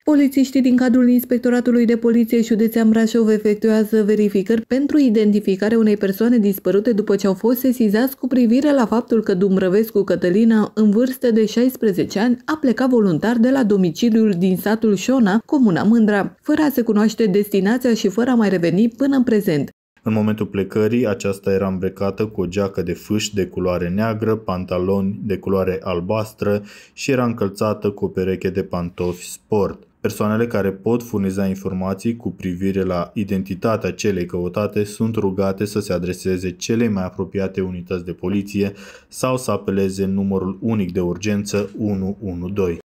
Polițiștii din cadrul Inspectoratului de Poliție Județean Brașov efectuează verificări pentru identificarea unei persoane dispărute după ce au fost sesizați cu privire la faptul că Dumbrăvescu Cătălina, în vârstă de 16 ani, a plecat voluntar de la domiciliul din satul Șona, comuna Mândra, fără a se cunoaște destinația și fără a mai reveni până în prezent. În momentul plecării, aceasta era îmbrăcată cu o geacă de fâș de culoare neagră, pantaloni de culoare albastră și era încălțată cu o pereche de pantofi sport. Persoanele care pot furniza informații cu privire la identitatea celei căutate sunt rugate să se adreseze celei mai apropiate unități de poliție sau să apeleze numărul unic de urgență 112.